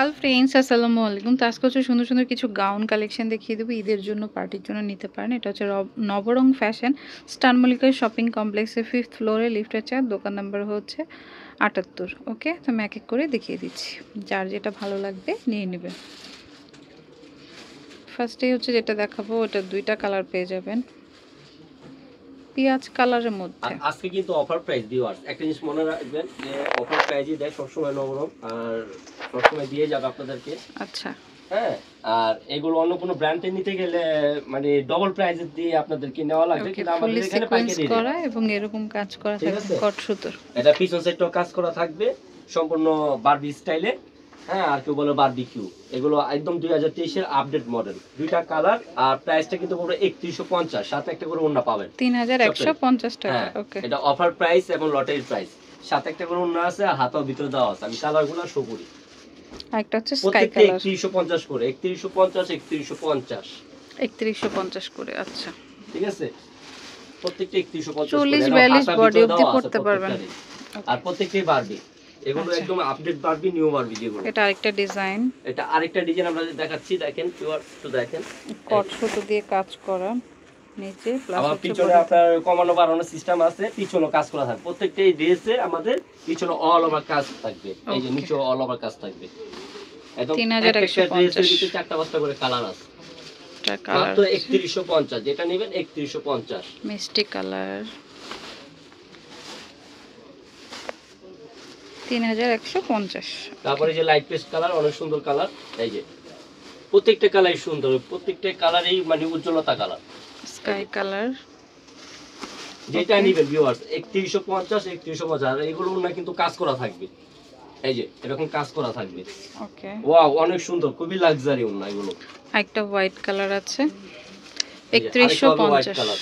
Hello friends, আসসালামু আলাইকুম। তো আজকে হচ্ছে সুন্দর সুন্দর কিছু গাউন কালেকশন দেখিয়ে দেবো। ঈদের জন্য, পার্টির জন্য নিতে পারেন। এটা হচ্ছে Nabarang fashion, star Mallika shopping কমপ্লেক্সের 5th ফ্লোরে, লিফটের 4, দোকান নাম্বার হচ্ছে 78। ওকে, তো আমি এক এক করে দেখিয়ে দিচ্ছি, যার যেটা ভালো লাগবে নিয়ে নেবেন। ফার্স্টেই হচ্ছে যেটা দেখাবো, ওটা দুইটা কালার পেয়ে যাবেন, পেঁয়াজ কালারের মধ্যে। আজকে কিন্তু অফার প্রাইস ভিউয়ার্স, একটা জিনিস মনে রাখবেন যে অফার প্রাইসই দেয় সবসময় নবরং, আর সবসময় দিয়ে যাবে আপনাদেরকে। আচ্ছা, হ্যাঁ, আর এগুলো অন্য কোনো ব্র্যান্ডে নিতে গেলে মানে ডবল প্রাইস দিয়ে আপনাদেরকে নেওয়া লাগবে, কিন্তু আমাদের এখানে পাইকারি করা এবং এরকম কাজ করা থাকবে কট সুতোর। এটা পিছন সাইডটাও কাজ করা থাকবে সম্পূর্ণ বারবি স্টাইলে। হ্যাঁ, আর কেউ বলে বারবিকিউ। এগুলো একদম 2023 এর আপডেট মডেল, দুইটা কালার, আর প্রাইসটা কিন্তু পুরো 3150, সাথে একটা করে ওন্না পাবেন 3150 টাকা। ওকে, এটা অফার প্রাইস এবং লটারি প্রাইস, সাথে একটা করে ওন্না আছে, আর হাতাও ভিতরে দেওয়া আছে। আমি কালারগুলো শো করি। একটা হচ্ছে স্কাই কালার, 3150 করে, 3150 3150 করে। আচ্ছা, ঠিক আছে, প্রত্যেকটা 3150 করে। 40-42 বডি অবধি পড়তে পারবেন, আর প্রত্যেকটাই বারবি। এগুলো একদম আপডেট বারবি, নিউ বারবি যেগুলো। এটা আরেকটা ডিজাইন, এটা আরেকটা ডিজাইন আমরা দেখাচ্ছি, দেখেন পিওর, তো দেখেন কট সুতো দিয়ে কাজ করা নিচে, প্লাস আমার পিছনে আপনার কমানো বাড়ানো সিস্টেম আছে, পিছনে কাজ করা থাকবে। প্রত্যেকটাই ড্রেসে আমাদের পিছনে অল ওভার কাজ থাকবে, এই যে নিচে অল ওভার কাজ থাকবে। একদম 3150 চারটা পাঁচটা করে কালার আছে। এটা কালার তো 3150, যেটা নেবেন 3150। মিষ্টি কালার 3150। তারপরে যে লাইট পেস্ট কালার, অনেক সুন্দর কালার। এই যে প্রত্যেকটা কালারই সুন্দর, প্রত্যেকটা কালারই মানে উজ্জ্বলতা কালার। স্কাই কালার, যেটা নেবেন ভিউয়ার্স 3150, 3150। এগুলো না কিন্তু কাজ করা থাকবে, এই যে এরকম কাজ করা থাকবে। ওকে, ওয়াও, অনেক সুন্দর, খুবই লাক্সারি ওন্না এগুলো। একটা হোয়াইট কালার আছে 3150।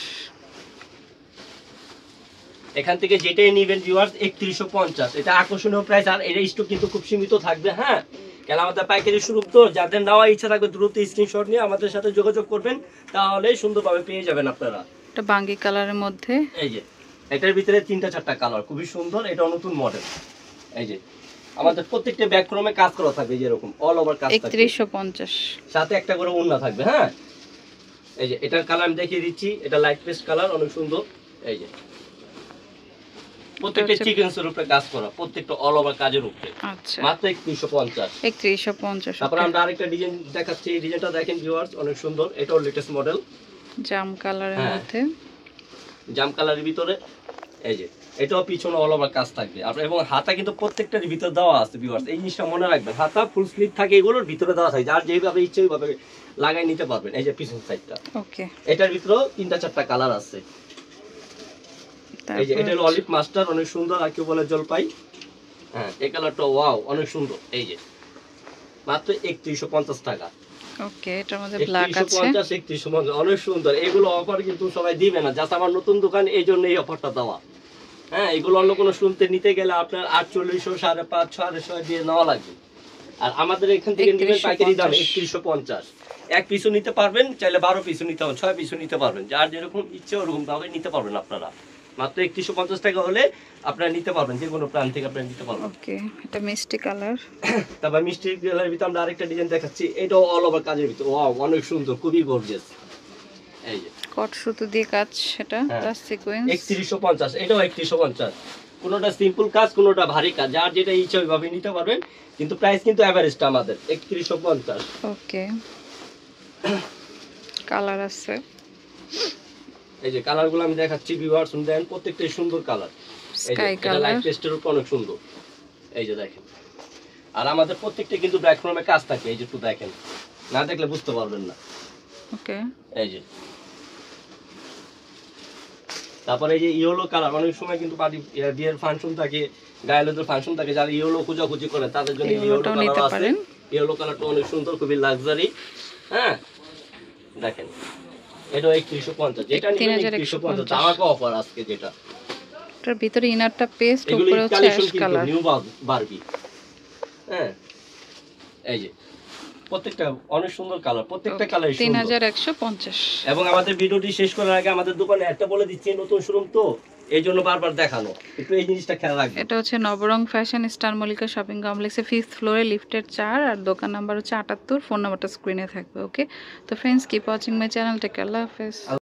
এখান থেকে যেটাই নেবেন ভিউয়ার্স 3150, এটা আকর্ষণীয় প্রাইস। আর এটা স্টক কিন্তু খুব সীমিত থাকবে। হ্যাঁ, কেন আমাদের পাইকারি শুরু তো, যাদের নেওয়ার ইচ্ছা থাকবে দ্রুত স্ক্রিনশট নিয়ে আমাদের সাথে যোগাযোগ করবেন, তাহলে সুন্দরভাবে পেয়ে যাবেন আপনারা। এটা বাঙ্গি কালারের মধ্যে, এই যে এটার ভিতরে 3টা 4টা কালার, খুবই সুন্দর। এটা নতুন মডেল। এই যে আমাদের প্রত্যেকটা ব্যাকগ্রাউন্ডে কাজ করা থাকবে, যেরকম অল ওভার কাজ থাকবে, 3150, সাথে একটা করে ওন্না থাকবে। হ্যাঁ, এই যে এটার কালার আমি দেখিয়ে দিচ্ছি, এটা লাইট পেস্ট কালার, অনেক সুন্দর। এই যে প্রত্যেকটা সিকোয়েন্সের উপরে কাজ করা, প্রত্যেকটা অল ওভার কাজের উপরে। আচ্ছা, মাত্র 3150। তারপর আমরা আরেকটা ডিজাইন দেখাচ্ছি, এই ডিজাইনটা দেখেন ভিউয়ার্স, অনেক সুন্দর। এটাও লেটেস্ট মডেল, জাম কালারের মধ্যে, জাম কালারের ভিতরে। এই যে এটাও পিছনে অল ওভার কাজ থাকবে, এবং হাতা কিন্তু প্রত্যেকটার ভিতরে দেওয়া আছে ভিউয়ার্স। এই জিনিসটা মনে রাখবেন, হাতা ফুল স্লিভ থাকে, এগুলোর ভিতরে দেওয়া থাকে, যার যেভাবে ইচ্ছে ওইভাবে লাগাই নিতে পারবেন। এই যে পিছন সাইডটা, ওকে, এটার ভিতরেও 3টা 4টা কালার আছে। এই যে এটা হলো অলিভ মাস্টার, অনেক সুন্দর, আর কেউ বলে জলপাই। হ্যাঁ, এই কালারটা ওয়াও, অনেক সুন্দর। এই যে মাত্র 3150 টাকা। ওকে, এটার মধ্যে ব্ল্যাক আছে, 3150, অনেক সুন্দর। এগুলো অফার কিন্তু সবাই দিবে না, জাস্ট আমার নতুন দোকান, এই জন্য এই অফারটা দেওয়া। হ্যাঁ, এগুলো অন্য কোনো শুনতে নিতে গেলে আপনার 4800, 550, 650 দিয়ে নেওয়া লাগবে। আর আমাদের এখান থেকে নেবেন পাইকারি দাম 3150। এক পিসও নিতে পারবেন, চাইলে 12 পিসও নিতে পারবেন, 6 পিসও নিতে পারবেন, যার যেরকম ইচ্ছে ওরকম দামে নিতে পারবেন আপনারা। মাত্র 3150 টাকা হলে আপনারা নিতে পারবেন, যে কোনো প্ল্যান থেকে আপনারা নিতে পারবেন। ওকে, এটা মিষ্টি কালার। তারপর মিষ্টি কালারের ভিতরে আমরা আরেকটা ডিজাইন দেখাচ্ছি, এটাও অল ওভার কাজের ভিতরে। ওয়াও, অনেক সুন্দর, খুবই গর্জিয়াস। এই যে কট সুতো দিয়ে কাজ, সেটা প্লাস সিকোয়েন্স। 3150, এটাও 3150। কোনোটা সিম্পল কাজ, কোনোটা ভারী কাজ, যার যেটা ইচ্ছা ওইভাবে নিতে পারবেন, কিন্তু প্রাইস কিন্তু এভারেজটা আমাদের 3150। ওকে, কালার আছে, এই যে কালারগুলো আমি দেখাচ্ছি ভিউয়ার্স, দেন প্রত্যেকটাই সুন্দর কালার। এই যে এটা লাইট পেস্টের উপর অনেক সুন্দর। এই যে দেখেন, আর আমাদের প্রত্যেকটা কিন্তু ব্যাকগ্রাউন্ডে কাজ থাকে, এই যে একটু দেখেন, না দেখলে বুঝতে পারবেন না। ওকে, এই যে তারপরে এই যে ইয়েলো কালার, অনেক সময় কিন্তু পার্টি বিয়ের ফাংশন থাকে, গায়ের ফাংশন থাকে, যারা ইয়েলো খোঁজাখুঁজি করে তাদের জন্য ইয়েলো কালার আছে। ইয়েলো কালারটা অনেক সুন্দর, খুবই লাক্সারি। হ্যাঁ, দেখেন এটা 3150, যেটা নিবেন 3150, দামাকা অফার আজকে। যেটা এটার ভিতরে ইনারটা পেস্ট, উপরে হচ্ছে অ্যাশ কালার, নিউ বারবি। হ্যাঁ, এই যে প্রত্যেকটা অনেক সুন্দর কালার, প্রত্যেকটা কালার 3150। এবং আমাদের ভিডিওটি শেষ করার আগে আমাদের দোকানে একটা বলে দিচ্ছি, নতুন শোরুম তো এই জন্য বারবার দেখানো, একটু এই জিনিসটা খেয়াল রাখবেন। এটা হচ্ছে Nabarang fashion, star Mallika shopping কমপ্লেক্সে 5th ফ্লোরে, লিফটের 4, আর দোকান নাম্বার হচ্ছে 78। ফোন নাম্বারটা স্ক্রিনে থাকবে। ওকে, তো friends keep watching my channel, take care, আল্লাহ হাফেজ।